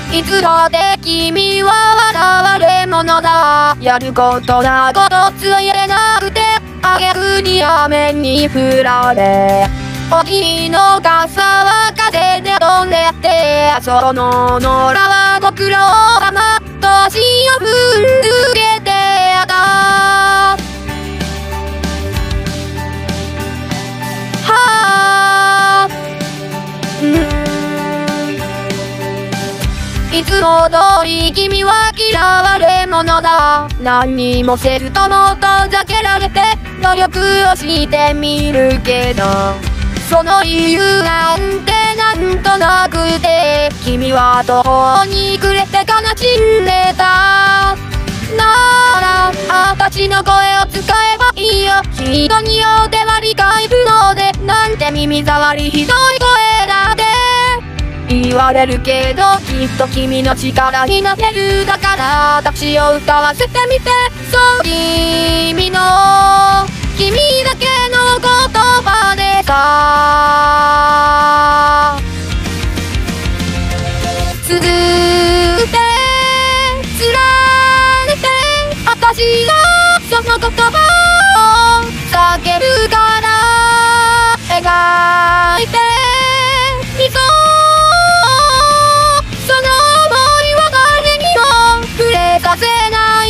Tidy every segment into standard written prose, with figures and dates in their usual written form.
いつだって君は笑われ者だ。やることなことつ言えなくて、あげくに雨に降られ、おきの傘は風で飛んでやって、その野良はご苦労様、年を踏んづけてやったはぁ、いつも通り君は嫌われ者だ。何にもせずとも遠ざけられて努力をしてみるけど、その理由なんてなんとなくて、君は途方に暮れて悲しんでた。なら私の声を使えばいいよ。人によっては理解不能で、なんて耳障りひどい声だって言われるけど、きっと君の力になれる。だから私を歌わせてみて。そう君だけの言葉でさ、続けて貫いて、私がその言葉を叫ぶから描いてみそう。その想いは誰にも触れさせない。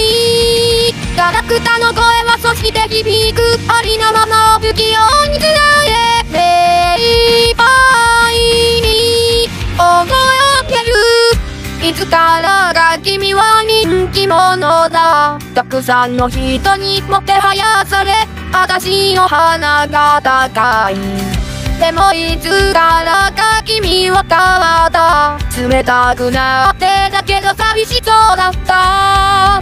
ガラクタの声はそして響く、ありのまま不器用につないで目いっぱいに思いをける。いつからか君は人気者だ。たくさんの人にもてはやされ、私の鼻が高い。でもいつからか君は変わった。冷たくなってだけど寂しそうだった。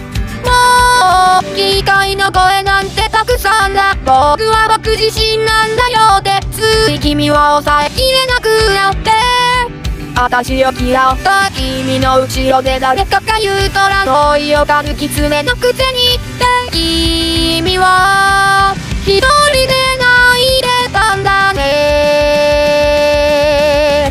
もう機械の声なんてたくさんだ。僕は僕自身なんだよって、つい君を抑えきれなくなって、私を嫌った君の後ろで誰かが言うとらのいよがる狐のくせに、君は一人で泣いてたんだね。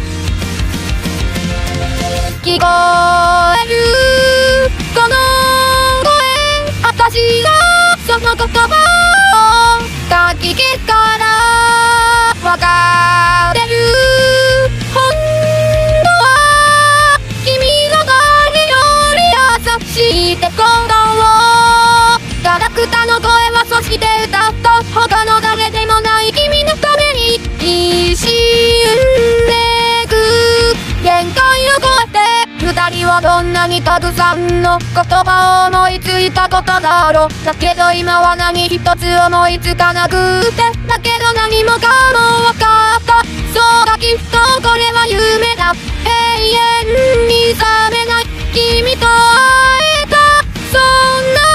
聞こえるこの声、私がその言葉をかき消すからわかってる。本当は君の誰より優しいってことを。ガラクタの声はそして歌った。他の誰でもない君のために一瞬でく限界を超えて、二人はどんなにたくさんの言葉を思いついたことだろう。だけど今は何一つ思いつかなくて、だけど何もかも分かった。そうだ、きっとこれは夢だ。永遠に覚めない君と会えた、そんな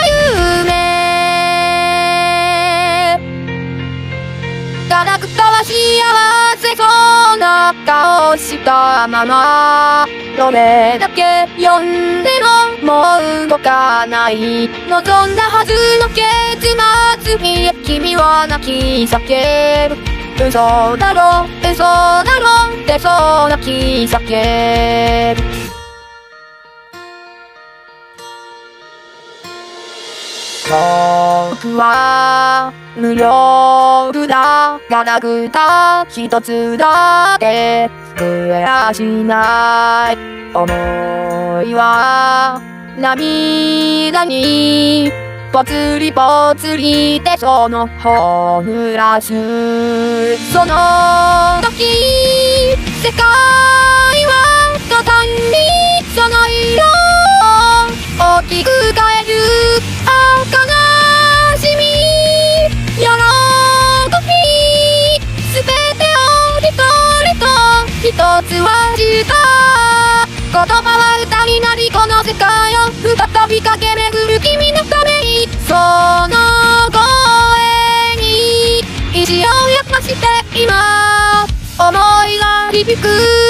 ガラクタは幸せそうな顔したまま、どれだけ呼んでももう動かない。望んだはずの結末に君は泣き叫ぶ。嘘だろ嘘だろってそう泣き叫ぶ。僕は無力だ。ガラクタ一つだって救えやしない。思いは涙にぽつりぽつりでその方濡らす。その時世界は途端にその色を大きく変える。悲しみ喜びすべてを一人と一つはした言葉は歌になり、この世界を再び駆け巡る君のために、その声に意志を宿して今思いが響く。